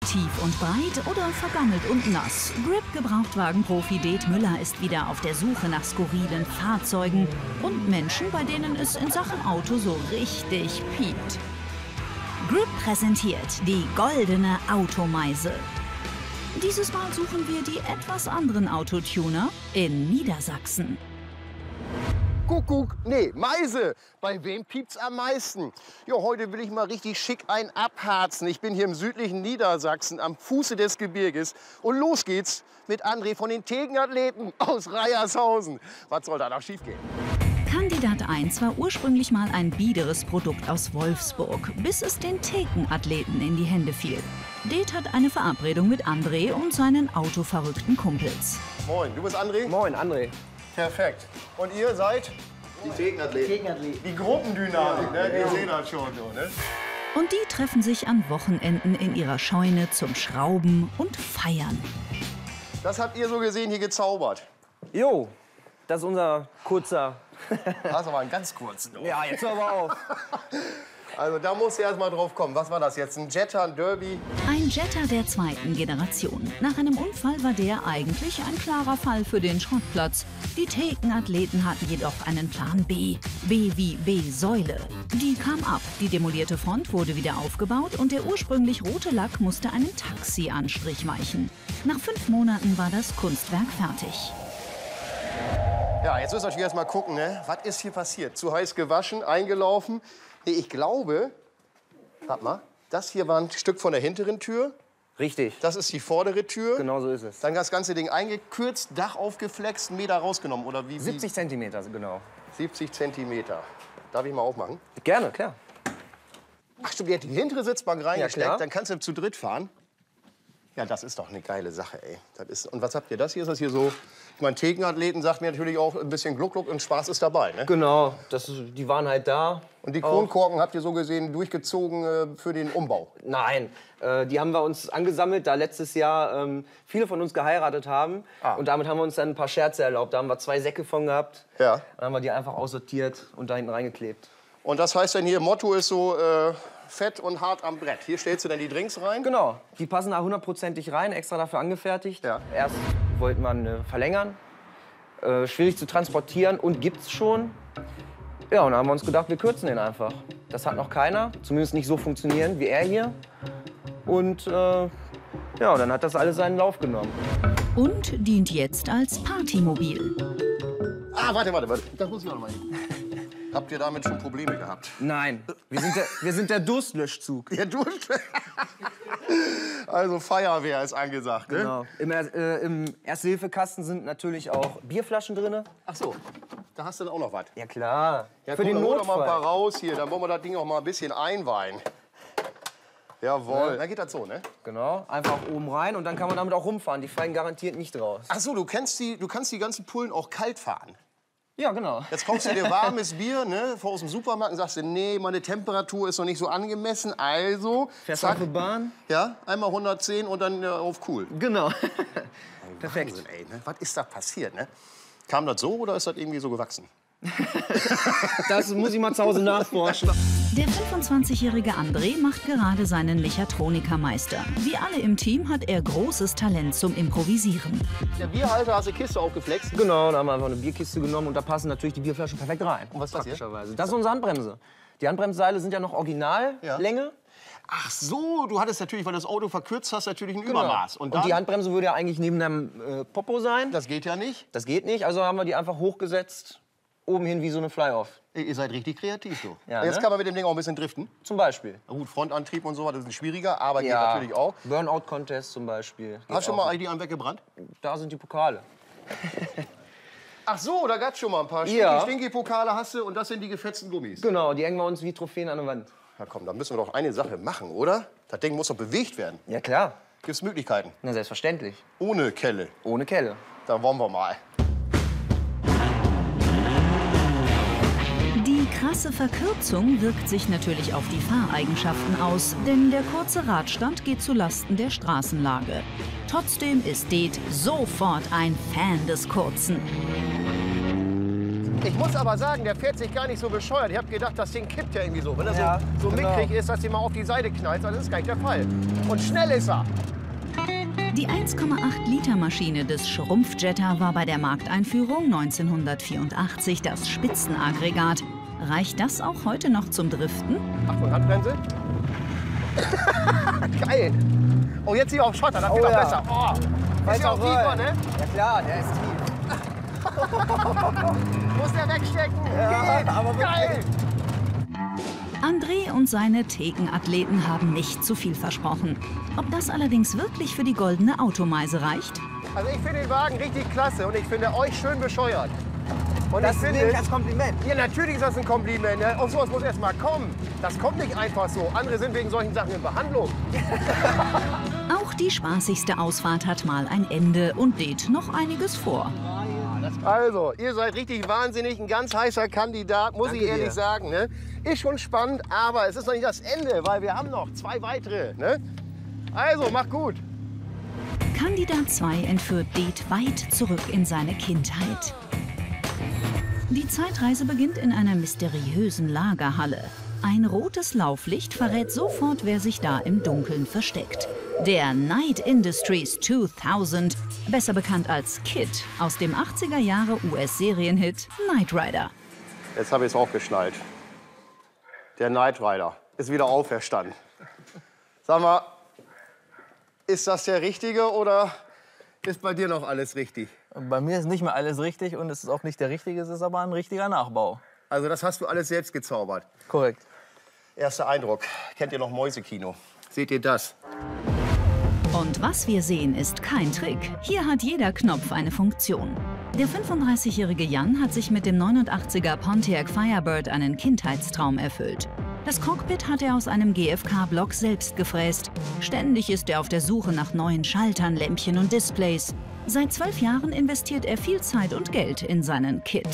Tief und breit oder vergammelt und nass? Grip-Gebrauchtwagenprofi Det Müller ist wieder auf der Suche nach skurrilen Fahrzeugen und Menschen, bei denen es in Sachen Auto so richtig piept. Grip präsentiert die goldene Automeise. Dieses Mal suchen wir die etwas anderen Autotuner in Niedersachsen. Kuckuck, nee, Meise. Bei wem piept's am meisten? Ja, heute will ich mal richtig schick ein abharzen. Ich bin hier im südlichen Niedersachsen am Fuße des Gebirges. Und los geht's mit André von den Thekenathleten aus Reiershausen. Was soll da noch schiefgehen? Kandidat 1 war ursprünglich mal ein biederes Produkt aus Wolfsburg, bis es den Thekenathleten in die Hände fiel. Det hat eine Verabredung mit André und seinen autoverrückten Kumpels. Moin, du bist André? Moin, André. Perfekt. Und ihr seid? Die Thekenathleten. Die Gruppendynamik, ne? Wir sehen das schon so, ne? Und die treffen sich an Wochenenden in ihrer Scheune zum Schrauben und Feiern. Das habt ihr so gesehen hier gezaubert. Jo, das ist unser kurzer... Das ist aber ein ganz kurzen. Ja, jetzt hör aber auf. Also da musst du erst mal drauf kommen. Was war das jetzt? Ein Jetta, ein Derby? Ein Jetta der zweiten Generation. Nach einem Unfall war der eigentlich ein klarer Fall für den Schrottplatz. Die Thekenathleten hatten jedoch einen Plan B. B wie B-Säule. Die kam ab, die demolierte Front wurde wieder aufgebaut und der ursprünglich rote Lack musste einen Taxi-Anstrich weichen. Nach 5 Monaten war das Kunstwerk fertig. Ja, jetzt müssen wir natürlich erst mal gucken, ne? Was ist hier passiert? Zu heiß gewaschen, eingelaufen? Nee, ich glaube, warte mal, das hier war ein Stück von der hinteren Tür. Richtig. Das ist die vordere Tür. Genau so ist es. Dann das ganze Ding eingekürzt, Dach aufgeflext, 1 Meter rausgenommen, oder wie? 70 Zentimeter, genau. 70 Zentimeter. Darf ich mal aufmachen? Gerne, klar. Ach stimmt, die hat die hintere Sitzbank reingesteckt, klar. dann kannst du zu dritt fahren. Ja, das ist doch eine geile Sache, ey. Das ist, und was habt ihr das hier? Ist das hier so? Ich meine, Thekenathleten sagt mir natürlich auch ein bisschen Gluck-Gluck und Spaß ist dabei, ne? Genau, die waren halt da. Und die Kronkorken habt ihr so gesehen durchgezogen für den Umbau? Nein, die haben wir uns angesammelt, da letztes Jahr viele von uns geheiratet haben. Und damit haben wir uns dann ein paar Scherze erlaubt. Da haben wir 2 Säcke von gehabt. Ja. Dann haben wir die einfach aussortiert und da hinten reingeklebt. Und das heißt dann hier, Motto ist so fett und hart am Brett. Hier stellst du dann die Drinks rein? Genau, die passen da 100%ig rein, extra dafür angefertigt. Ja. Erst wollte man verlängern, schwierig zu transportieren und gibt's schon. Ja, und dann haben wir uns gedacht, wir kürzen den einfach. Das hat noch keiner, zumindest nicht so funktionieren wie er hier. Und ja, dann hat das alles seinen Lauf genommen. Und dient jetzt als Partymobil. Ah, warte. Das muss ich auch noch mal hin. Habt ihr damit schon Probleme gehabt? Nein, wir sind der Durstlöschzug. Der Durst. Also Feuerwehr ist angesagt, ne? Genau. Im Erste-Hilfe-Kasten sind natürlich auch Bierflaschen drin. Ach so, da hast du dann auch noch was. Ja klar, Ja, für komm, den dann hol doch mal ein paar Notfall. raus hier, dann wollen wir das Ding auch mal ein bisschen einweihen. Jawohl, Ne? dann geht das so, ne? Genau, einfach oben rein und dann kann man damit auch rumfahren. Die fallen garantiert nicht raus. Ach so, du kannst die ganzen Pullen auch kalt fahren. Ja, genau. Jetzt kaufst du dir warmes Bier, ne, aus dem Supermarkt und sagst du, nee, meine Temperatur ist noch nicht so angemessen, also Fährst du auf die Bahn? Ja, einmal 110 und dann auf cool. Genau. Perfekt. Wahnsinn, ey, ne? Was ist da passiert, ne? Kam das so oder ist das irgendwie so gewachsen? Das muss ich mal zu Hause nachforschen. Der 25-jährige André macht gerade seinen Mechatronikermeister. Wie alle im Team hat er großes Talent zum Improvisieren. Der Bierhalter hast du Kiste aufgeflext. Genau, da haben wir einfach eine Bierkiste genommen und da passen natürlich die Bierflaschen perfekt rein. Und was ist das hier? Praktischerweise. Das ist unsere Handbremse. Die Handbremsseile sind ja noch Originallänge. Ach so, du hattest natürlich, weil das Auto verkürzt hast, natürlich ein Übermaß. Und die Handbremse würde ja eigentlich neben dem Popo sein. Das geht ja nicht. Das geht nicht, also haben wir die einfach hochgesetzt, oben hin wie so eine Fly-Off. Ihr seid richtig kreativ, so. Ja, Jetzt ne? kann man mit dem Ding auch ein bisschen driften. Zum Beispiel. Na gut, Frontantrieb und so, das ist schwieriger, aber geht natürlich auch. Burnout-Contest zum Beispiel. Geht Hast du schon auch. mal ID einen weggebrannt? Da sind die Pokale. Ach so, da gab's schon mal ein paar. Ja. Stinky-Pokale hast du und das sind die gefetzten Gummis. Genau, die hängen wir uns wie Trophäen an der Wand. Na komm, dann müssen wir doch eine Sache machen, oder? Das Ding muss doch bewegt werden. Ja klar, Gibt's Möglichkeiten? na selbstverständlich. Ohne Kelle. Ohne Kelle. Da wollen wir mal. Die krasse Verkürzung wirkt sich natürlich auf die Fahreigenschaften aus, denn der kurze Radstand geht zu Lasten der Straßenlage. Trotzdem ist Det sofort ein Fan des Kurzen. Ich muss aber sagen, der fährt sich gar nicht so bescheuert. Ich habe gedacht, das Ding kippt ja irgendwie so. Wenn er Ja, so genau. mickrig ist, dass die mal auf die Seite knallt, das ist gar nicht der Fall. Und schnell ist er. Die 1,8 Liter Maschine des Schrumpfjetter war bei der Markteinführung 1984 das Spitzenaggregat. Reicht das auch heute noch zum Driften? Achtung, Handbremse. Geil. Oh, jetzt hier auf Schotter, das geht Oh auch ja. besser. Oh, ist ja auch tiefer, ne? Ja klar, der ist tief. Muss der wegstecken. Ja, Geht. aber wirklich. Geil. André und seine Thekenathleten haben nicht zu viel versprochen. Ob das allerdings wirklich für die goldene Automeise reicht? Also ich finde den Wagen richtig klasse und ich finde euch schön bescheuert. Und Das ich nehme finde, ich als Kompliment. ja, natürlich ist das ein Kompliment. Ne? Und sowas muss erst mal kommen. Das kommt nicht einfach so. Andere sind wegen solchen Sachen in Behandlung. Auch die spaßigste Ausfahrt hat mal ein Ende und lädt noch einiges vor. Also, ihr seid richtig wahnsinnig, ein ganz heißer Kandidat, muss ich Danke ehrlich dir. sagen. Ne? Ist schon spannend, aber es ist noch nicht das Ende, weil wir haben noch 2 weitere. Ne? Also, macht gut. Kandidat 2 entführt Det weit zurück in seine Kindheit. Die Zeitreise beginnt in einer mysteriösen Lagerhalle. Ein rotes Lauflicht verrät sofort, wer sich da im Dunkeln versteckt. Der Knight Industries 2000, besser bekannt als KID, aus dem 80er Jahre US-Serienhit Knight Rider. Jetzt habe ich es auch geschnallt. Der Knight Rider ist wieder auferstanden. Sag mal, ist das der Richtige oder ist bei dir noch alles richtig? Bei mir ist nicht mehr alles richtig und es ist auch nicht der richtige, es ist aber ein richtiger Nachbau. Also das hast du alles selbst gezaubert. Korrekt. Erster Eindruck. Kennt ihr noch Mäusekino? Seht ihr das? Und was wir sehen, ist kein Trick. Hier hat jeder Knopf eine Funktion. Der 35-jährige Jan hat sich mit dem 89er Pontiac Firebird einen Kindheitstraum erfüllt. Das Cockpit hat er aus einem GFK-Block selbst gefräst. Ständig ist er auf der Suche nach neuen Schaltern, Lämpchen und Displays. Seit 12 Jahren investiert er viel Zeit und Geld in seinen KID.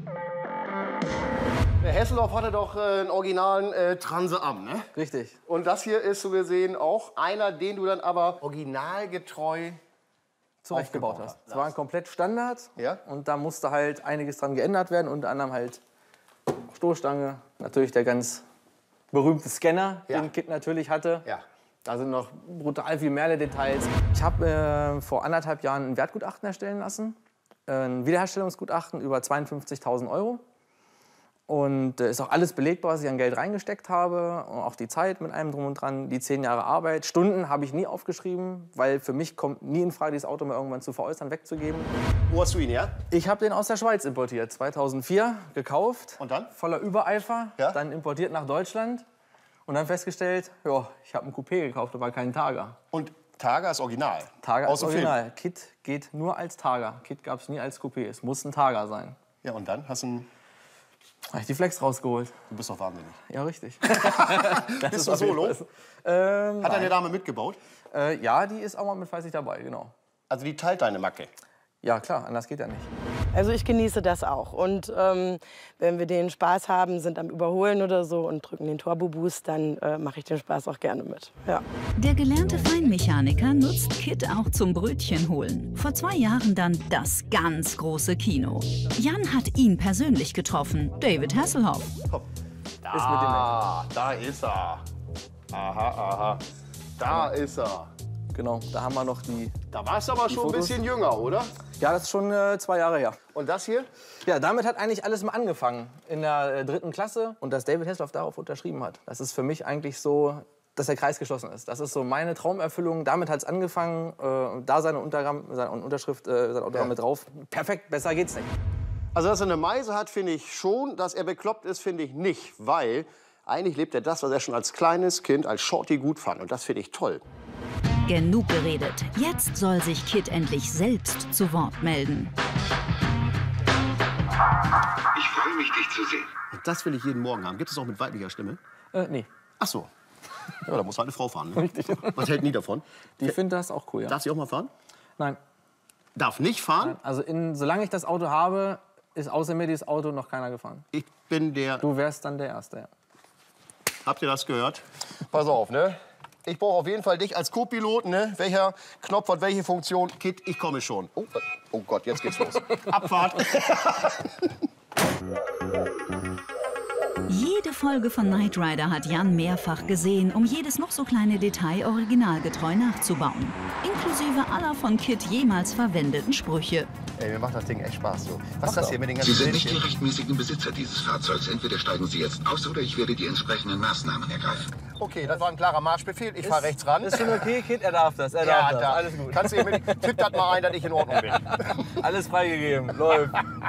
Der Hesselhoff hatte doch einen originalen Transe am, ne? Richtig. Und das hier ist so gesehen auch einer, den du dann aber originalgetreu Zurechtgebaut hast. Es war ein komplett Standard Ja. und da musste halt einiges dran geändert werden, unter anderem halt Stoßstange, natürlich der ganz berühmte Scanner, Ja. den KID natürlich hatte. Ja. Da sind noch brutal viel mehr Details. Ich habe vor 1,5 Jahren ein Wertgutachten erstellen lassen, ein Wiederherstellungsgutachten über 52.000 €. Und ist auch alles belegbar, was ich an Geld reingesteckt habe. Und auch die Zeit mit allem drum und dran, die 10 Jahre Arbeit. Stunden habe ich nie aufgeschrieben, weil für mich kommt nie in Frage, dieses Auto mal irgendwann zu veräußern, wegzugeben. Wo hast du ihn, ja? Ich habe den aus der Schweiz importiert, 2004, gekauft. Und dann? Voller Übereifer, Ja? dann importiert nach Deutschland. Und dann festgestellt, ja, ich habe einen Coupé gekauft, aber keinen Targa. Und Targa ist original. Targa Aus ist dem Film. original. KID geht nur als Targa. KID gab es nie als Coupé. Es muss ein Targa sein. Ja, und dann hast du einen... Habe ich die Flex rausgeholt. Du bist doch wahnsinnig. Ja, richtig. Bist du solo? Hat deine Dame mitgebaut? Ja, die ist auch mal mit fleißig dabei, genau. Also die teilt deine Macke. Ja, klar, anders geht ja nicht. Also ich genieße das auch. Und wenn wir den Spaß haben, sind am Überholen oder so und drücken den Turbo-Boost, dann mache ich den Spaß auch gerne mit. Ja. Der gelernte Feinmechaniker nutzt KID auch zum Brötchen holen. Vor 2 Jahren dann das ganz große Kino. Jan hat ihn persönlich getroffen, David Hasselhoff. Da ist er. Aha, aha. Da ist er. Genau, da haben wir noch die... Da warst du aber schon ein Fotos? bisschen jünger, oder? Ja, das ist schon 2 Jahre her. Und das hier? Ja, damit hat eigentlich alles mal angefangen. In der 3. Klasse. Und dass David Hasselhoff darauf unterschrieben hat. Das ist für mich eigentlich so, dass der Kreis geschlossen ist. Das ist so meine Traumerfüllung. Damit hat es angefangen. Da seine Unterschrift, sein Autogramm mit drauf. Perfekt, besser geht's nicht. Also, dass er eine Meise hat, finde ich schon. Dass er bekloppt ist, finde ich nicht. Weil eigentlich lebt er das, was er schon als kleines Kind, als Shorty gut fand. Und das finde ich toll. Genug geredet. Jetzt soll sich KID endlich selbst zu Wort melden. Ich freue mich, dich zu sehen. Und das will ich jeden Morgen haben. Gibt es auch mit weiblicher Stimme? Nee, Ach so. Ja, da muss halt eine Frau fahren. Ne? Richtig. Was hält nie davon? die findet das auch cool, ja. Darf sie auch mal fahren? Nein, Darf nicht fahren? also solange ich das Auto habe, ist außer mir dieses Auto noch keiner gefahren. Ich bin der... Du wärst dann der Erste, ja. Habt ihr das gehört? Pass auf, ne? Ich brauche auf jeden Fall dich als Co-Pilot, ne? Welcher Knopf hat welche Funktion? KID, ich komme schon. Oh Gott, jetzt geht's los. Abfahrt. Jede Folge von Knight Rider hat Jan mehrfach gesehen, um jedes noch so kleine Detail originalgetreu nachzubauen. Inklusive aller von Kit jemals verwendeten Sprüche. Ey, mir macht das Ding echt Spaß so. Was ist das hier mit den ganzen Sie sind nicht die Bildchen? rechtmäßigen Besitzer dieses Fahrzeugs. Entweder steigen Sie jetzt aus oder ich werde die entsprechenden Maßnahmen ergreifen. Okay, das war ein klarer Marschbefehl. Ich fahre rechts ran. Ist schon okay, Kid, er darf das. Er Ja, darf das. da. Alles gut. Kannst du ihm tipp das mal ein, dass ich in Ordnung bin. Alles freigegeben. Läuft.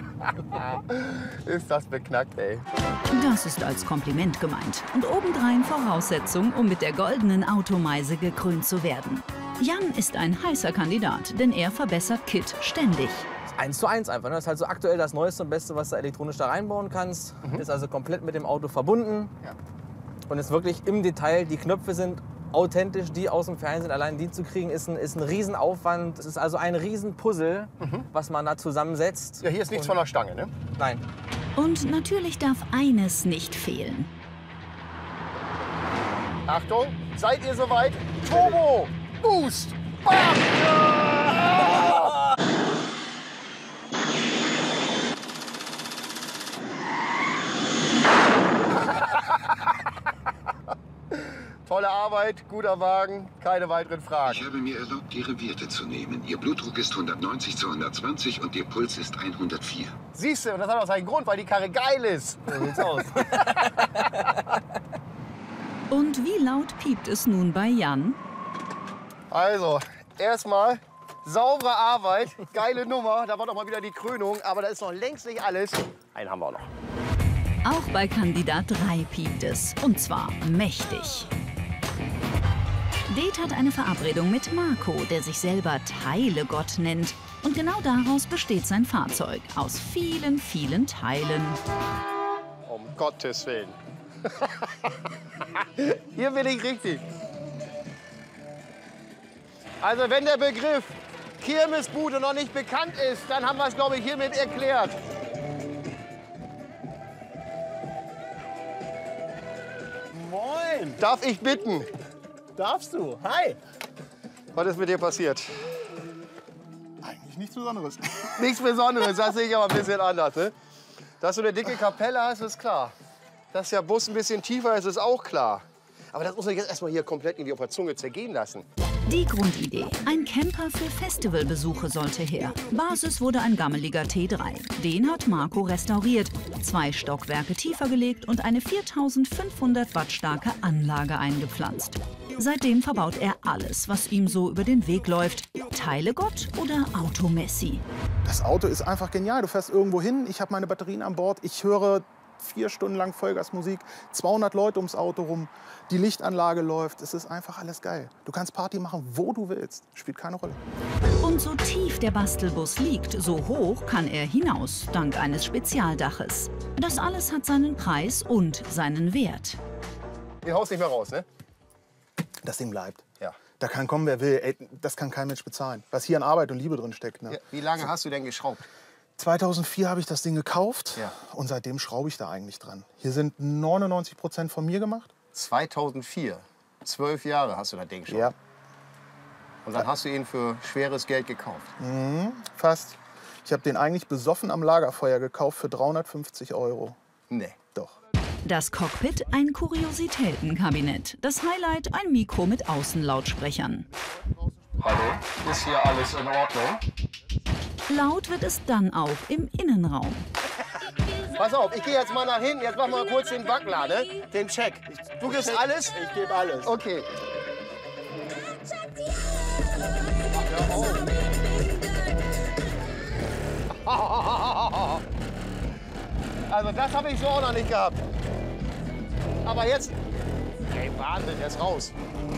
Ist das beknackt, ey. Das ist als Kompliment gemeint und obendrein Voraussetzung, um mit der goldenen Automeise gekrönt zu werden. Jan ist ein heißer Kandidat, denn er verbessert Kit ständig. 1:1 einfach. Ne? Das ist halt so aktuell das Neueste und Beste, was du elektronisch da reinbauen kannst. Ist also komplett mit dem Auto verbunden. Ja. Und ist wirklich im Detail. Die Knöpfe sind authentisch, die aus dem Fernsehen. Allein die zu kriegen, ist ein Riesenaufwand. Es ist also ein Riesenpuzzle, was man da zusammensetzt. Ja, hier ist nichts von der Stange, ne? Nein. Und natürlich darf eines nicht fehlen. Achtung, seid ihr soweit? Turbo! Boost! Bam! Tolle Arbeit, guter Wagen, keine weiteren Ich Fragen. habe mir erlaubt, Ihre Werte zu nehmen. Ihr Blutdruck ist 190/120 und Ihr Puls ist 104. Siehst du, und das hat auch seinen Grund, weil die Karre geil ist. So sieht's aus. Und wie laut piept es nun bei Jan? Also, erstmal saubere Arbeit, geile Nummer. Da war doch mal wieder die Krönung, aber da ist noch längst nicht alles. Einen haben wir auch noch. Auch bei Kandidat 3 piept es, und zwar mächtig. Det hat eine Verabredung mit Marco, der sich selber Teilegott nennt. Und genau daraus besteht sein Fahrzeug, aus vielen, vielen Teilen. Um Gottes Willen. Hier bin ich richtig. Also wenn der Begriff Kirmesbude noch nicht bekannt ist, dann haben wir es, glaube ich, hiermit erklärt. Moin, Darf ich bitten, darfst du? Hi. was ist mit dir passiert? Eigentlich nichts Besonderes. Nichts Besonderes, das sehe ich aber ein bisschen anders. Ne? Dass du eine dicke Kapelle hast, ist klar. Dass der Bus ein bisschen tiefer ist, ist auch klar. Aber das muss man jetzt erstmal hier komplett irgendwie auf der Zunge zergehen lassen. Die Grundidee. Ein Camper für Festivalbesuche sollte her. Basis wurde ein gammeliger T3. Den hat Marco restauriert, 2 Stockwerke tiefer gelegt und eine 4500 Watt starke Anlage eingepflanzt. Seitdem verbaut er alles, was ihm so über den Weg läuft. Teilegott oder Automessi. Das Auto ist einfach genial. Du fährst irgendwo hin, ich habe meine Batterien an Bord, ich höre 4 Stunden lang Vollgasmusik, 200 Leute ums Auto rum, die Lichtanlage läuft. Es ist einfach alles geil. Du kannst Party machen, wo du willst. Spielt keine Rolle. Und so tief der Bastelbus liegt, so hoch kann er hinaus, dank eines Spezialdaches. Das alles hat seinen Preis und seinen Wert. Den haust nicht mehr raus, ne? Das Ding bleibt. Ja. Da kann kommen, wer will. Ey, das kann kein Mensch bezahlen. Was hier an Arbeit und Liebe drin steckt. Ne? Ja, wie lange hast du denn geschraubt? 2004 habe ich das Ding gekauft Ja. und seitdem schraube ich da eigentlich dran. Hier sind 99% von mir gemacht. 2004. 12 Jahre hast du das Ding schon. Ja, Und dann hast du ihn für schweres Geld gekauft. fast. Ich habe den eigentlich besoffen am Lagerfeuer gekauft für 350 €. Nee. Doch. Das Cockpit ein Kuriositätenkabinett. Das Highlight ein Mikro mit Außenlautsprechern. Hallo? Ist hier alles in Ordnung? Laut wird es dann auch im Innenraum. Pass auf, ich gehe jetzt mal nach hinten. Jetzt machen wir mal kurz den Wackler, ne? Den Check. Du gibst alles? Ich gebe alles. Okay. Also das habe ich so auch noch nicht gehabt. Aber jetzt... Ey, Wahnsinn, der ist raus.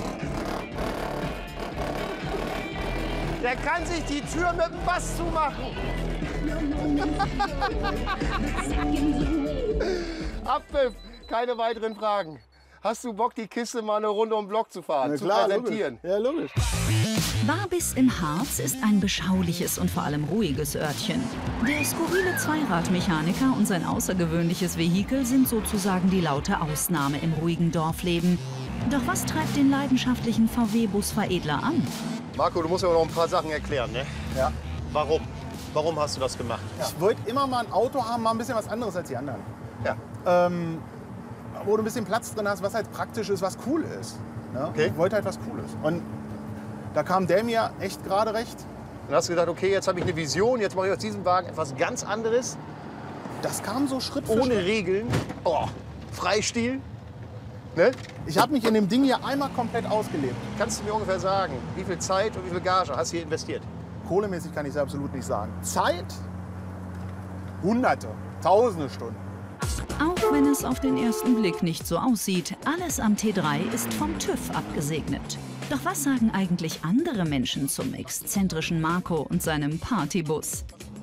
Der kann sich die Tür mit dem Bass zumachen. Abpfiff, keine weiteren Fragen. Hast du Bock, die Kiste mal eine Runde um den Block zu fahren, zu präsentieren? Logisch. Ja, logisch. Barbis im Harz ist ein beschauliches und vor allem ruhiges Örtchen. Der skurrile Zweiradmechaniker und sein außergewöhnliches Vehikel sind sozusagen die laute Ausnahme im ruhigen Dorfleben. Doch was treibt den leidenschaftlichen VW-Busveredler an? Marco, du musst mir noch ein paar Sachen erklären, ne? Ja. Warum? Warum hast du das gemacht? Ich wollte immer mal ein Auto haben, mal ein bisschen was anderes als die anderen. Ja. Wo du ein bisschen Platz drin hast, was halt praktisch ist, was cool ist. Ne? Okay. Ich wollte halt was Cooles. Und da kam der mir echt gerade recht. Dann hast du gedacht, okay, jetzt habe ich eine Vision, jetzt mache ich aus diesem Wagen etwas ganz anderes. Das kam so Schritt für Ohne Schritt. Regeln. Oh, Freistil. Ne? Ich habe mich in dem Ding hier einmal komplett ausgelebt. Kannst du mir ungefähr sagen, wie viel Zeit und wie viel Gage hast du hier investiert? Kohlemäßig kann ich es absolut nicht sagen. Zeit? Hunderte, Tausende Stunden. Auch wenn es auf den ersten Blick nicht so aussieht, alles am T3 ist vom TÜV abgesegnet. Doch was sagen eigentlich andere Menschen zum exzentrischen Marco und seinem Partybus?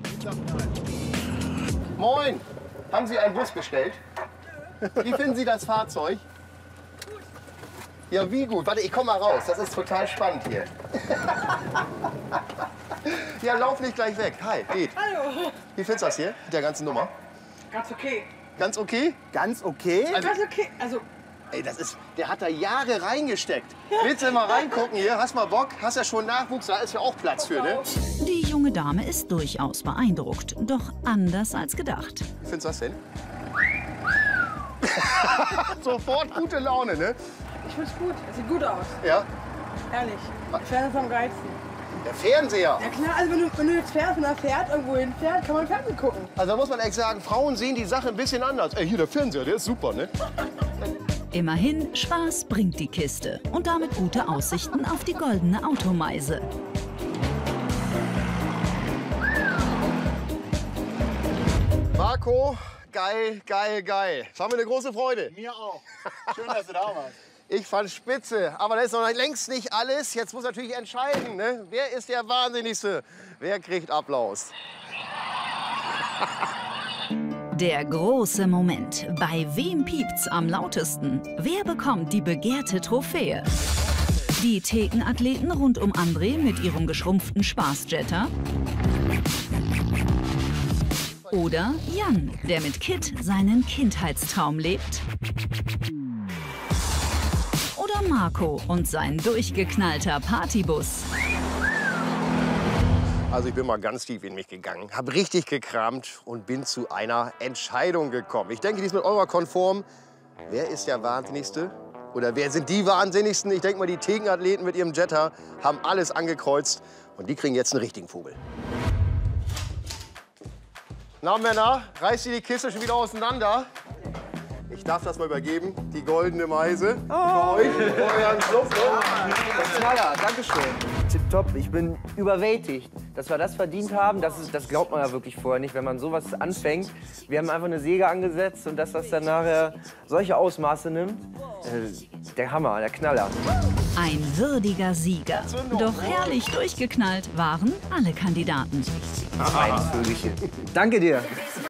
Moin! Haben Sie einen Bus bestellt? Wie finden Sie das Fahrzeug? Ja, wie gut. Warte, ich komme mal raus. Das ist total spannend hier. Ja, lauf nicht gleich weg. Hi, geht. Hallo. Wie findest du das hier mit der ganzen Nummer? Ganz okay. Ganz okay? Ganz okay. Also, Ganz okay. Also, ey, der hat da Jahre reingesteckt. Willst du mal reingucken hier? Hast mal Bock? Hast ja schon Nachwuchs, da ist ja auch Platz für, ne? Die junge Dame ist durchaus beeindruckt, doch anders als gedacht. Wie findest du das denn? Sofort gute Laune, ne? ich find's gut. Es sieht gut aus. Ja. Ehrlich. Ich fährt vom Geilsten. Der Fernseher. Ja klar, also wenn du jetzt fährst und er fährt, irgendwo hinfährt, kann man Fernsehen gucken. Also da muss man echt sagen, Frauen sehen die Sache ein bisschen anders. Ey, hier der Fernseher, der ist super, ne? Immerhin, Spaß bringt die Kiste und damit gute Aussichten auf die goldene Automeise. Marco, geil, geil, geil. Das war mir eine große Freude. Mir auch. Schön, dass du da warst. Ich fand spitze, aber das ist noch längst nicht alles. Jetzt muss natürlich entscheiden, ne? Wer ist der Wahnsinnigste? Wer kriegt Applaus? Der große Moment. Bei wem piept's am lautesten? Wer bekommt die begehrte Trophäe? Die Thekenathleten rund um André mit ihrem geschrumpften Spaßjetter? Oder Jan, der mit Kit seinen Kindheitstraum lebt? Oder Marco und sein durchgeknallter Partybus? Also ich bin mal ganz tief in mich gegangen, habe richtig gekramt und bin zu einer Entscheidung gekommen. Ich denke, die ist mit eurer konform. Wer ist der Wahnsinnigste? Oder wer sind die Wahnsinnigsten? Ich denke mal, die Thekenathleten mit ihrem Jetter haben alles angekreuzt und die kriegen jetzt einen richtigen Vogel. Na Männer, reißt ihr die Kiste schon wieder auseinander? Ich darf das mal übergeben, die goldene Meise. Für euch, euren Club. Knaller, Dankeschön. Tipptopp, ich bin überwältigt. Dass wir das verdient haben, das glaubt man ja wirklich vorher nicht, wenn man sowas anfängt. Wir haben einfach eine Säge angesetzt und dass das dann nachher solche Ausmaße nimmt. Der Hammer, der Knaller. Ein würdiger Sieger. Doch herrlich durchgeknallt waren alle Kandidaten. Mein Vögelchen. Danke dir.